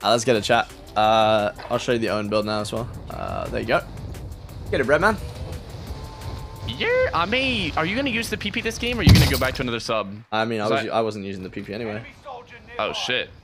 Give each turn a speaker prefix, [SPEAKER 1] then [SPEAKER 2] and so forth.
[SPEAKER 1] Let's get a chat. I'll show you the Owen build now as well. There you go. Get it, bread man.
[SPEAKER 2] Yeah, I may. Are you gonna use the PP this game, or are you gonna go back to another sub?
[SPEAKER 1] I mean, I wasn't using the PP anyway.
[SPEAKER 2] Oh shit.